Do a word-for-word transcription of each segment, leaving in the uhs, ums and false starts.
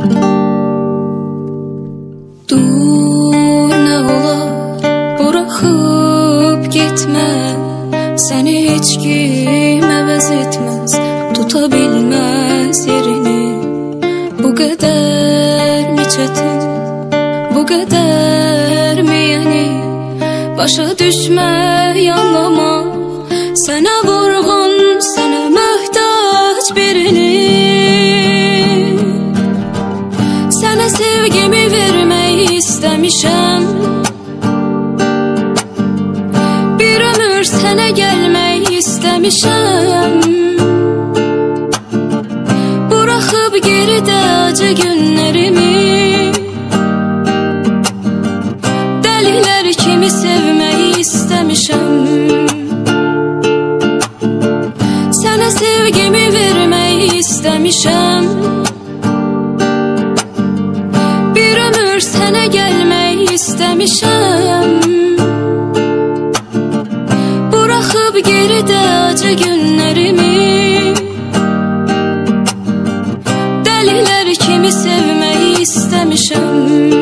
Dur ne olar, bırakıp gitme. Seni hiç kim əvəz etmez, tutabilmez yerini. Bu kadar mi çetin, bu kadar mi yeni? Başa düşme, yanlama. Sana vurgun, sana muhtaç birini. Sana sevgimi vermeyi istemişim. Bir ömür sana gelmeyi istemişim. Bırakıp geride acı günlerimi. Deliler kimi sevmeyi istemişim. Sana sevgimi vermeyi istemişim. Bir ömür sana gelmeyi istemişim. Bırakıp geride acı günlerimi. Deliler kimi sevmeyi istemişim.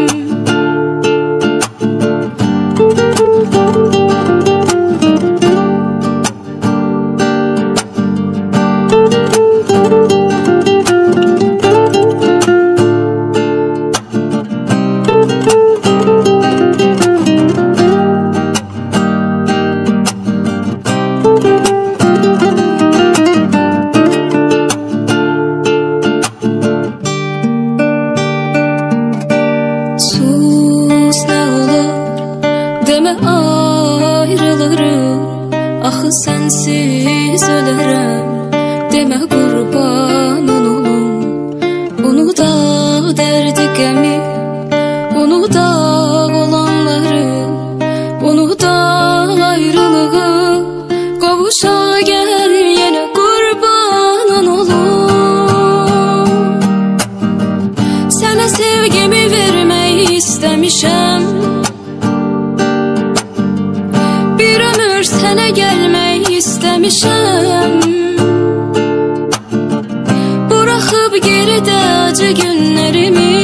Deme ayrılırım, axı sensiz ölərəm. Deme qurban olum, unuda derdi qəmi, unuda olanları, unuda ayrılığı. Qovuşa gəl yenə qurban olum. Sənə sevgimi verməyi istemişim. Bir ömür sana gelmeyi istemişim. Bırakıp geride acı günlerimi.